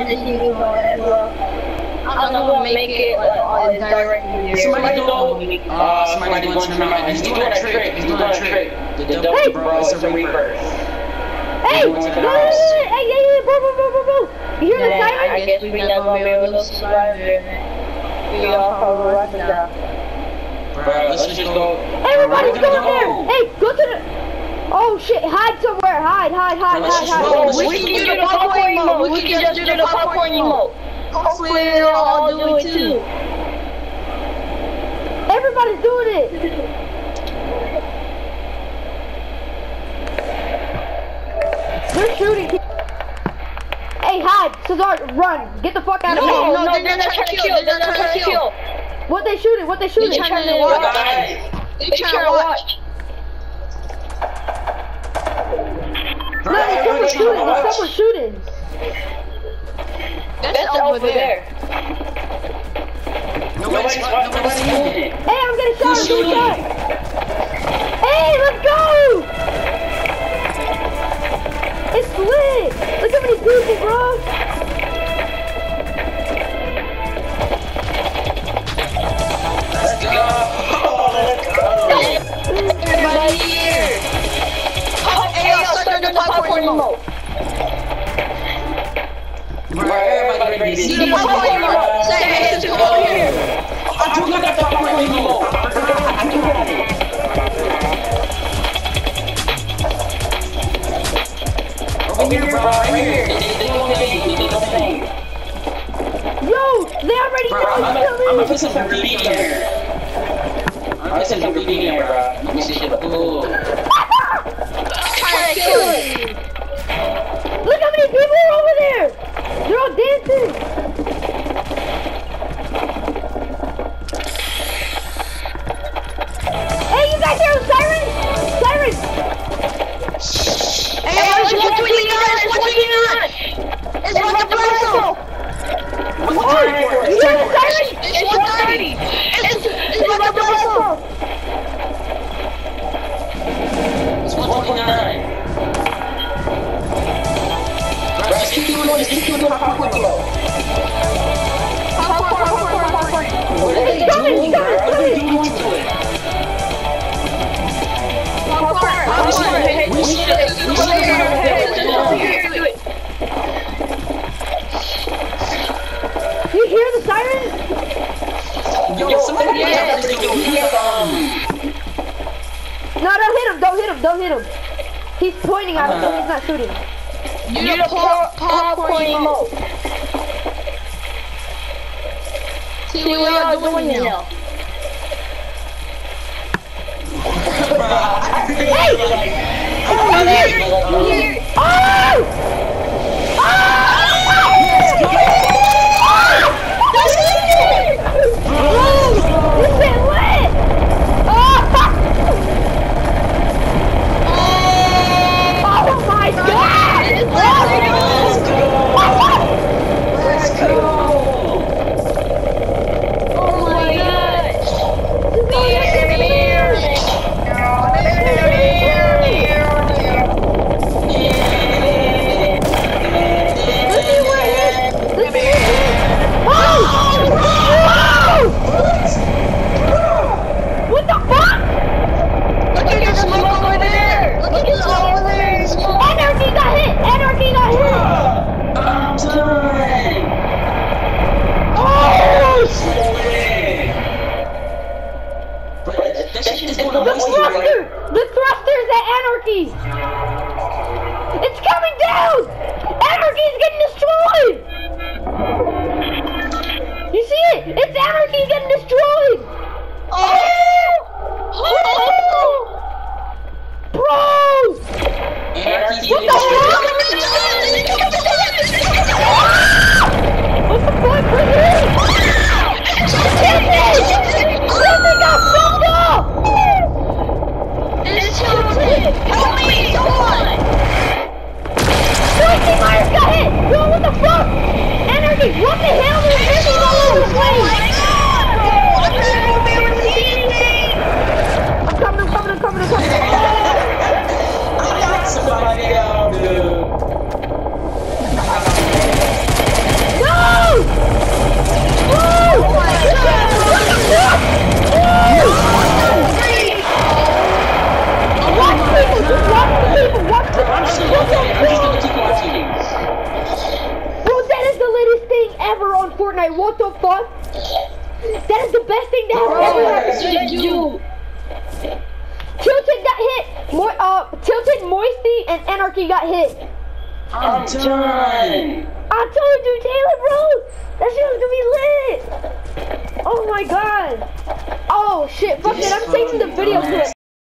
on the TV as well. I don't know who make it directly. Somebody going to turn out. He's doing a trick. The double bro is a reverse. Hey, bro. You hear the siren? I guess we're not gonna be able to survive there, man. We all probably watch it down. Bro, let's just go. Everybody's going there. Hey, go to the. Oh shit! Hide somewhere. Hide. We can do the popcorn emote. We can just do the popcorn emote. Hopefully they'll all do it too. Everybody's doing it. They're shooting. Hey, hide, Cesar, run! Get the fuck out of here! No, they're not trying to kill. What they shooting? They're trying to watch. They're trying to watch. No, there's someone shooting. That's over there. Nobody's moving. Hey, I'm getting shot. Hey, let's go! It's lit! Look how many people, bro! Let's go! Everybody here! Hey, I'll start the popcorn emote! Everybody ready to see the popcorn emote! Say, hey, come over here! I do got the popcorn emote! I do got it! Over here, bro, right here! They don't pay. Yo, they already know I'm gonna put some graffiti in here. I'm gonna put some graffiti in here, bro. Let me see shit. Ooh. Look how many people are over there! They're all dancing! Hey, you guys hear the sirens? Sirens! Hey, it's 129! It's like a blessing! You hear the sirens? It's 130! It's like a blessing! It's 129! Just keep doing the popcorn emote. Popcorn. What are they doing, bro? What are they doing to it? Popcorn. We should do it. You hear the sirens? Yo, somebody No, don't hit him. He's pointing at him, so he's not shooting. You need a popcorn emote. See what y'all doing now. Hey! Oh! This been lit! Oh my god! Let's go! Oh my gosh! What the fuck? Look at the smoke over there! Look at the smoke over there! Anarchy got hit! I'm done! Oh! The thruster's at Anarchy! It's coming down! Anarchy's getting destroyed! You see it? It's Anarchy getting destroyed! Oh! Bros! What the fuck? What's the point for you? Something got fucked up! It's tilted! Help me! Come on! Something Myers got hit! Yo, what the fuck? Anarchy, what the hell? There's missing all over the place! Oh my god, bro! I'm not gonna be able to see anything! I'm coming. I got somebody down, dude. Fortnite. What the fuck? That is the best thing that has ever happened to you. Tilted got hit. Tilted, Moisty, and Anarchy got hit. I'm done. I told you, Taylor, bro. That shit was gonna be lit. Oh my god. Oh shit. Fuck it. I'm saving the video clip.